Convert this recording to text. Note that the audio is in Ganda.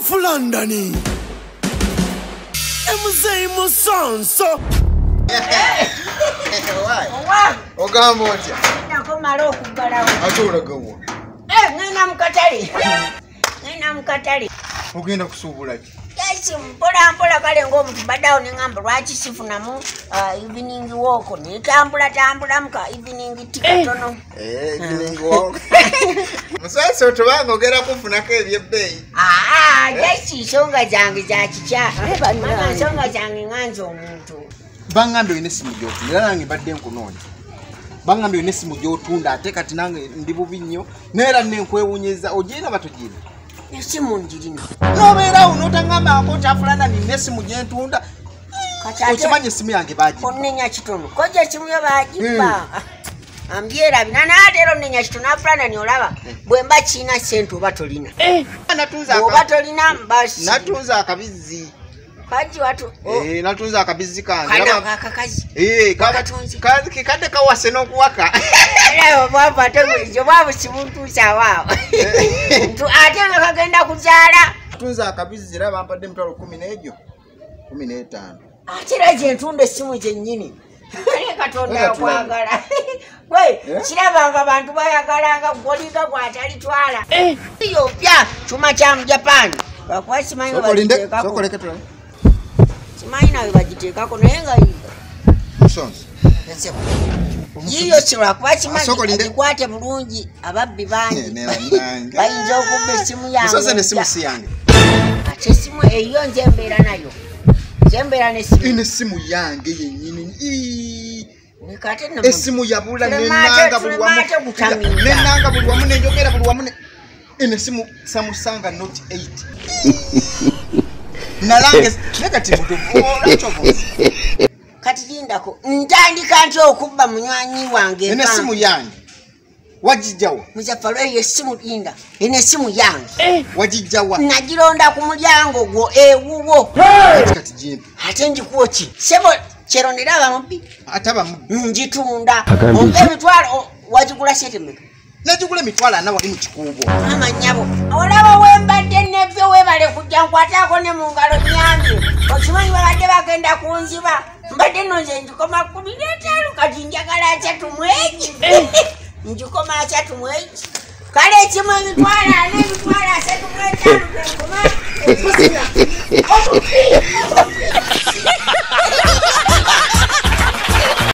of London. Mzee Musonso. Why? Ogambotia. Nakomalo kugalawo. Atula gawo. Ngena mukatali. Ogenda kusubula ki? Yes, mpola kale ng'omuntu baddawo ne ngamba lwaki sifunamu evening walk nitambula muka evening tikatono. Evening walk. Musonso tubanga ogera kufunako ebyebbeeyi. Yes, nsonga zange za kikya. Mama nsonga zange nganze omuntu. Bangambe oyina essimu gy'otunda era nange mbadde nkunoonya. Bangambe oyina essimu gy'otunda ate kati nange ndi bubi nnyo neera nenkwewuunyeza ogirina batogiina. Essimu njirina. Nobeerawo n'otangamba nkota fulana nina essimu gye ntunda. Okimanya essimu yange baagiba. Onnenya kitono. Koja essimu yo baagiba. Ambyera binanaatero nnenya kitono fulana ni olaba bwe mba kiina ssente oba tolina. Oba tolina mbasi. Natunza akabizzi. Baji watu. Natunza akabizzi kange. Kana akakazi. Kadde kawase n'okuwaka. Leo bwava tebulijo bwabu simuntuusa waawo. Ate nga kagenda kuzaala. Natunza akabizzi era bampadde emitwalo 10 n'egyo 15. Ate era gye ntunda essimu gyennyini. Kale Katonda akwagala. Kirabanga abantu bayagalanga goliga gwatalitwala. Iyo pya chuma kya mu Japan. Bakwa simanyi bagiteekako. Sokoleke tula. Simanyi nawe bagiteekako naye nga Musonso. Yiyo sirwa kwa simanyi agikwate bulungi ababbi bangi. Bayinza okubba essimu yange. Musonso n'essimu si yange. Ate essimu eyo nze mbeera nayo. Zembera n'essimu. Ine essimu yange yennyini. Essimu yabula n'ennanga buli wamu. N'ennanga buli wamu n'enjogera buli wamu. Ine essimu Samusanga Note 8. Nalange negative to kati lindako ntandika nti okubba munywanyi wange. Ine essimu yange. Wajijjawa. Muzafalo essimu linda. Ine essimu yange. Wajijjawa. Nagironda ku mulyango gwo ewuwo. Kati jimpi. Ate njikuwo ki? Sebo kyerondera abamubbi. Ataba mubbi. Njitunda. Ompe emitwalo wagigula sente mmeka? Najigula emitwalo 4 wali mu kikuubo. Amanyabo. Olaba wembadde nebyo webale kujja nkwataako ne mu ngalo nyange. Okimanyi babadde bagenda kunziba. Mbadde nno nze njikoma 15 kati njagala 3 mwezi. Njikoma 3 mwezi. Kale ekimu emitwalo 4 emitwalo 3 mwezi.